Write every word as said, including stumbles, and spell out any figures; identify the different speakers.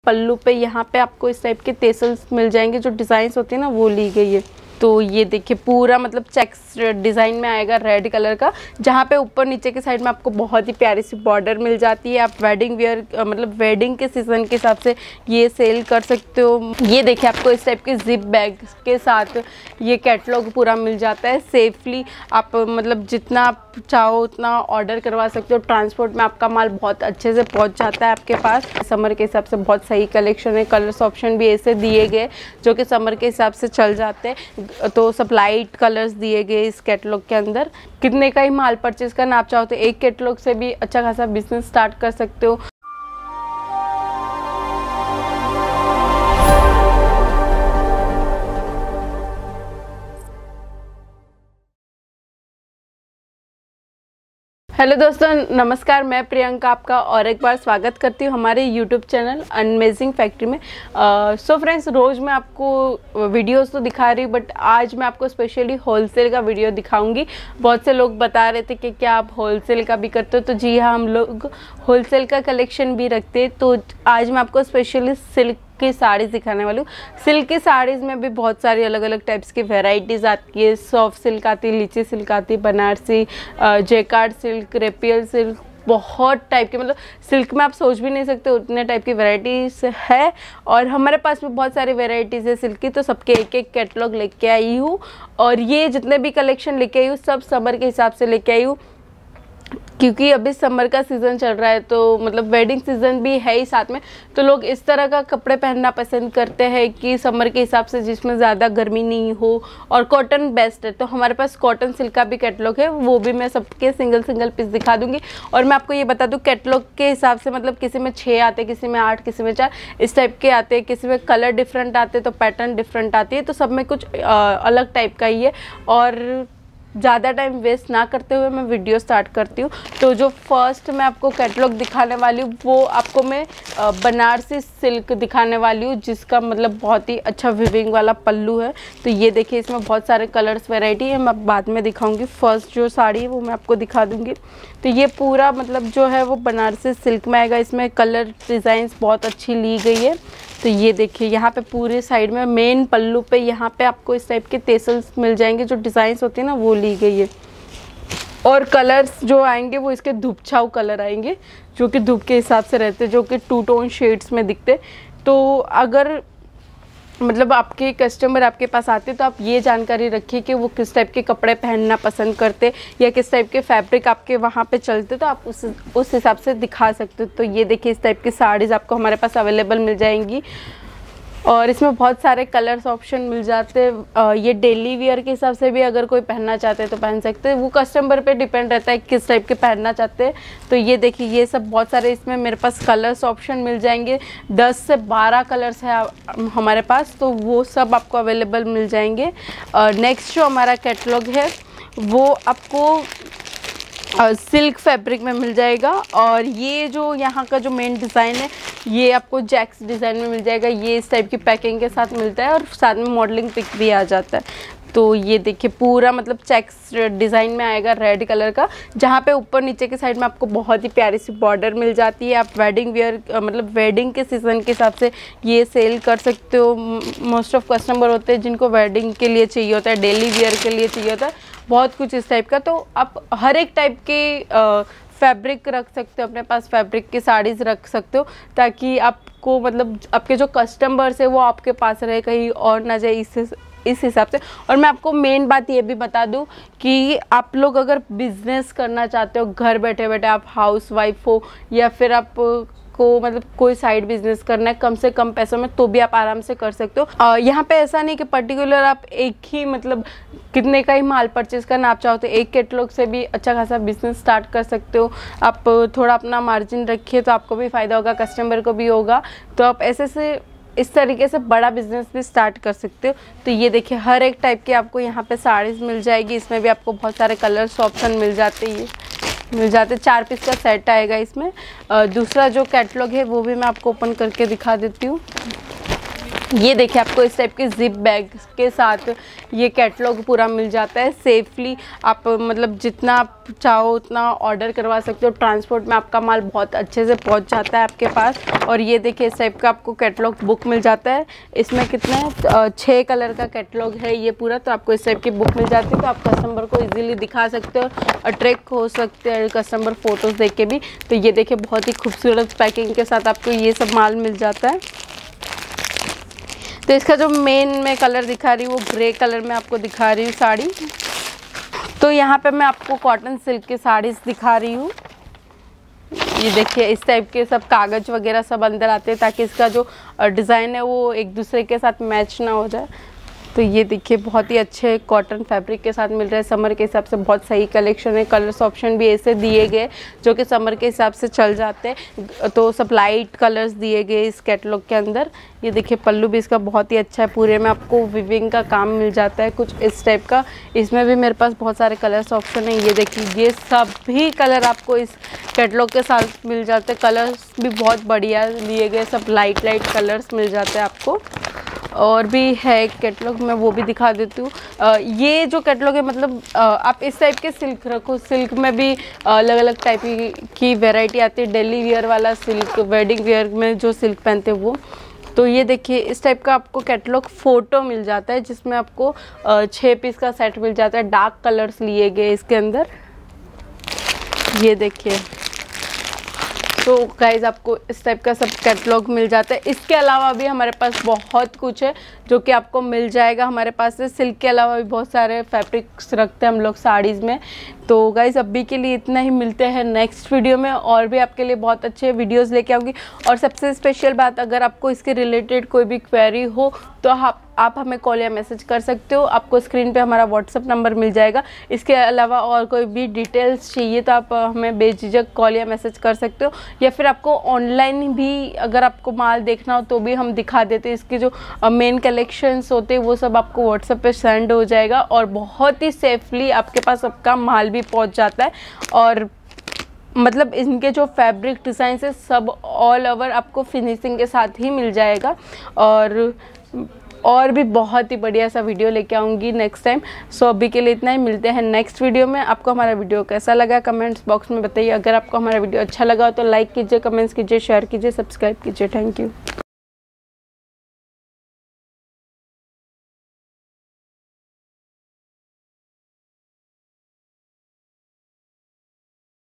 Speaker 1: पल्लू पे यहाँ पे आपको इस टाइप के टेसल्स मिल जाएंगे, जो डिज़ाइंस होती है ना वो ली गई है। तो ये देखिए पूरा मतलब चेक्स डिज़ाइन में आएगा रेड कलर का, जहाँ पे ऊपर नीचे के साइड में आपको बहुत ही प्यारी सी बॉर्डर मिल जाती है। आप वेडिंग वेयर मतलब वेडिंग के सीज़न के हिसाब से ये सेल कर सकते हो। ये देखिए आपको इस टाइप के जिप बैग के साथ ये कैटलॉग पूरा मिल जाता है। सेफली आप मतलब जितना आप चाहो उतना ऑर्डर करवा सकते हो। ट्रांसपोर्ट में आपका माल बहुत अच्छे से पहुंच जाता है आपके पास। समर के हिसाब से बहुत सही कलेक्शन है। कलर्स ऑप्शन भी ऐसे दिए गए जो कि समर के हिसाब से चल जाते हैं। तो सब लाइट कलर्स दिए गए इस कैटलॉग के अंदर। कितने का ही माल परचेज करना आप चाहो तो एक कैटलॉग से भी अच्छा खासा बिजनेस स्टार्ट कर सकते हो। हेलो दोस्तों, नमस्कार। मैं प्रियंका आपका और एक बार स्वागत करती हूँ हमारे यूट्यूब चैनल अमेजिंग फैक्ट्री में। सो फ्रेंड्स, रोज़ मैं आपको वीडियोस तो दिखा रही हूँ, बट आज मैं आपको स्पेशली होलसेल का वीडियो दिखाऊंगी। बहुत से लोग बता रहे थे कि क्या आप होलसेल का भी करते हो, तो जी हाँ, हम लोग होलसेल का कलेक्शन भी रखते हैं। तो आज मैं आपको स्पेशली सिल्क की साड़ीज़ दिखाने वाली हूँ। सिल्क की साड़ीज़ में भी बहुत सारी अलग अलग टाइप्स की वेराइटीज़ आती है। सॉफ्ट सिल्क आती है, लीची सिल्क आती है, Banarasi, jacquard silk, rapier silk, बहुत टाइप के, मतलब सिल्क में आप सोच भी नहीं सकते उतने टाइप की वेराइटीज़ है। और हमारे पास भी बहुत सारी वेराइटीज़ है सिल्क की, तो सबके एक एक कैटलॉग लेके आई हूँ। और ये जितने भी कलेक्शन लेके आई हूँ सब समर के हिसाब से लेके आई हूँ, क्योंकि अभी समर का सीज़न चल रहा है, तो मतलब वेडिंग सीज़न भी है ही साथ में। तो लोग इस तरह का कपड़े पहनना पसंद करते हैं कि समर के हिसाब से जिसमें ज़्यादा गर्मी नहीं हो, और कॉटन बेस्ट है। तो हमारे पास कॉटन सिल्क का भी कैटलॉग है, वो भी मैं सबके सिंगल सिंगल पीस दिखा दूंगी। और मैं आपको ये बता दूं, कैटलॉग के हिसाब से मतलब किसी में छः आते, किसी में आठ, किसी में चार, इस टाइप के आते हैं। किसी में कलर डिफरेंट आते तो पैटर्न डिफरेंट आती है, तो सब में कुछ आ, अलग टाइप का ही है। और ज़्यादा टाइम वेस्ट ना करते हुए मैं वीडियो स्टार्ट करती हूँ। तो जो फर्स्ट मैं आपको कैटलॉग दिखाने वाली हूँ वो आपको मैं बनारसी सिल्क दिखाने वाली हूँ, जिसका मतलब बहुत ही अच्छा विविंग वाला पल्लू है। तो ये देखिए, इसमें बहुत सारे कलर्स वैरायटी है, मैं बाद में दिखाऊंगी। फर्स्ट जो साड़ी है वो मैं आपको दिखा दूँगी। तो ये पूरा मतलब जो है वो बनारसी सिल्क में आएगा। इसमें कलर डिज़ाइंस बहुत अच्छी ली गई है। तो ये देखिए, यहाँ पे पूरे साइड में मेन पल्लू पे यहाँ पे आपको इस टाइप के टेसल्स मिल जाएंगे, जो डिज़ाइंस होती है ना वो ली गई है। और कलर्स जो आएंगे वो इसके धूप छाव कलर आएंगे, जो कि धूप के हिसाब से रहते हैं, जो कि टू टोन शेड्स में दिखते। तो अगर मतलब आपके कस्टमर आपके पास आते तो आप ये जानकारी रखिए कि वो किस टाइप के कपड़े पहनना पसंद करते या किस टाइप के फैब्रिक आपके वहाँ पे चलते, तो आप उस उस हिसाब से दिखा सकते हो। तो ये देखिए, इस टाइप की साड़ीज़ आपको हमारे पास अवेलेबल मिल जाएंगी। और इसमें बहुत सारे कलर्स ऑप्शन मिल जाते हैं। ये डेली वियर के हिसाब से भी अगर कोई पहनना चाहते हैं तो पहन सकते हैं, वो कस्टमर पे डिपेंड रहता है किस टाइप के पहनना चाहते हैं। तो ये देखिए, ये सब बहुत सारे इसमें मेरे पास कलर्स ऑप्शन मिल जाएंगे। दस से बारह कलर्स है हमारे पास, तो वो सब आपको अवेलेबल मिल जाएंगे। नेक्स्ट जो हमारा कैटलॉग है वो आपको सिल्क फैब्रिक में मिल जाएगा। और ये जो यहाँ का जो मेन डिज़ाइन है ये आपको जैक्स डिज़ाइन में मिल जाएगा। ये इस टाइप की पैकिंग के साथ मिलता है और साथ में मॉडलिंग पिक भी आ जाता है। तो ये देखिए पूरा मतलब चेक्स डिज़ाइन में आएगा रेड कलर का, जहाँ पे ऊपर नीचे के साइड में आपको बहुत ही प्यारी सी बॉर्डर मिल जाती है। आप वेडिंग वेयर मतलब वेडिंग के सीज़न के हिसाब से ये सेल कर सकते हो। मोस्ट ऑफ कस्टमर होते हैं जिनको वेडिंग के लिए चाहिए होता है, डेली वेयर के लिए चाहिए होता है, बहुत कुछ इस टाइप का। तो आप हर एक टाइप के फैब्रिक रख सकते हो अपने पास, फैब्रिक की साड़ीज़ रख सकते हो, ताकि आपको मतलब आपके जो कस्टमर्स है वो आपके पास रहे, कहीं और ना जाए, इस इस हिसाब से। और मैं आपको मेन बात ये भी बता दूं कि आप लोग अगर बिजनेस करना चाहते हो, घर बैठे बैठे आप हाउस वाइफ हो या फिर आप को मतलब कोई साइड बिजनेस करना है कम से कम पैसों में, तो भी आप आराम से कर सकते हो। यहाँ पे ऐसा नहीं कि पर्टिकुलर आप एक ही मतलब कितने का ही माल परचेज करना आप चाहो तो एक कैटलॉग से भी अच्छा खासा बिजनेस स्टार्ट कर सकते हो। आप थोड़ा अपना मार्जिन रखिए तो आपको भी फ़ायदा होगा, कस्टमर को भी होगा। तो आप ऐसे से इस तरीके से बड़ा बिजनेस भी स्टार्ट कर सकते हो। तो ये देखिए, हर एक टाइप की आपको यहाँ पे साड़ीज़ मिल जाएगी। इसमें भी आपको बहुत सारे कलर्स ऑप्शन मिल जाते हैं मिल जाते चार पीस का सेट आएगा इसमें। दूसरा जो कैटलॉग है वो भी मैं आपको ओपन करके दिखा देती हूँ। ये देखिए आपको इस टाइप के जिप बैग के साथ ये कैटलॉग पूरा मिल जाता है। सेफली आप मतलब जितना आप चाहो उतना ऑर्डर करवा सकते हो। ट्रांसपोर्ट में आपका माल बहुत अच्छे से पहुंच जाता है आपके पास। और ये देखिए इस टाइप का आपको कैटलॉग बुक मिल जाता है। इसमें कितने छः कलर का कैटलॉग है ये पूरा, तो आपको इस टाइप की बुक मिल जाती है। तो आप कस्टमर को ईजिली दिखा सकते हो, अट्रैक्ट हो सकते हैं कस्टमर फ़ोटोज़ देख के भी। तो ये देखिए बहुत ही खूबसूरत पैकिंग के साथ आपको ये सब माल मिल जाता है। तो इसका जो मेन मैं कलर दिखा रही हूँ वो ग्रे कलर में आपको दिखा रही हूँ साड़ी। तो यहाँ पे मैं आपको कॉटन सिल्क की साड़ीज़ दिखा रही हूँ। ये देखिए इस टाइप के सब कागज़ वगैरह सब अंदर आते हैं ताकि इसका जो डिज़ाइन है वो एक दूसरे के साथ मैच ना हो जाए। तो ये देखिए बहुत ही अच्छे कॉटन फैब्रिक के साथ मिल रहा है। समर के हिसाब से बहुत सही कलेक्शन है। कलर्स ऑप्शन भी ऐसे दिए गए जो कि समर के हिसाब से चल जाते हैं। तो सब लाइट कलर्स दिए गए इस कैटलॉग के अंदर। ये देखिए पल्लू भी इसका बहुत ही अच्छा है। पूरे में आपको विविंग का काम मिल जाता है कुछ इस टाइप का। इसमें भी मेरे पास बहुत सारे कलर्स ऑप्शन है। ये देखिए ये सभी कलर आपको इस कैटलॉग के साथ मिल जाते हैं। कलर्स भी बहुत बढ़िया लिए गए, सब लाइट लाइट कलर्स मिल जाते हैं आपको। और भी है कैटलॉग, मैं वो भी दिखा देती हूँ। ये जो कैटलॉग है मतलब आ, आप इस टाइप के सिल्क रखो। सिल्क में भी अलग अलग टाइप की वैरायटी आती है। डेली वेयर वाला सिल्क, वेडिंग वेयर में जो सिल्क पहनते हैं वो। तो ये देखिए इस टाइप का आपको कैटलॉग फ़ोटो मिल जाता है जिसमें आपको छः पीस का सेट मिल जाता है। डार्क कलर्स लिए गए इसके अंदर। ये देखिए तो गाइज़ आपको इस टाइप का सब कैटलॉग मिल जाता है। इसके अलावा भी हमारे पास बहुत कुछ है जो कि आपको मिल जाएगा हमारे पास से। सिल्क के अलावा भी बहुत सारे फैब्रिक्स रखते हैं हम लोग साड़ीज़ में। तो गाइज़ अभी के लिए इतना ही, मिलते हैं नेक्स्ट वीडियो में और भी आपके लिए बहुत अच्छे वीडियोस लेके आऊँगी। और सबसे स्पेशल बात, अगर आपको इसके रिलेटेड कोई भी क्वेरी हो तो आप आप हमें कॉल या मैसेज कर सकते हो। आपको स्क्रीन पे हमारा व्हाट्सअप नंबर मिल जाएगा। इसके अलावा और कोई भी डिटेल्स चाहिए तो आप हमें बेझिझक कॉल या मैसेज कर सकते हो। या फिर आपको ऑनलाइन भी अगर आपको माल देखना हो तो भी हम दिखा देते हैं। इसके जो मेन कलेक्शंस होते हैं वो सब आपको व्हाट्सएप पे सेंड हो जाएगा और बहुत ही सेफली आपके पास आपका माल भी पहुंच जाता है। और मतलब इनके जो फैब्रिक डिज़ाइन है सब ऑल ओवर आपको फिनिशिंग के साथ ही मिल जाएगा। और और भी बहुत ही बढ़िया सा वीडियो लेके आऊँगी नेक्स्ट टाइम। सो अभी के लिए इतना ही, मिलते हैं नेक्स्ट वीडियो में। आपको हमारा वीडियो कैसा लगा कमेंट्स बॉक्स में बताइए। अगर आपको हमारा वीडियो अच्छा लगा तो लाइक कीजिए, कमेंट्स कीजिए, शेयर कीजिए, सब्सक्राइब कीजिए। Thank you.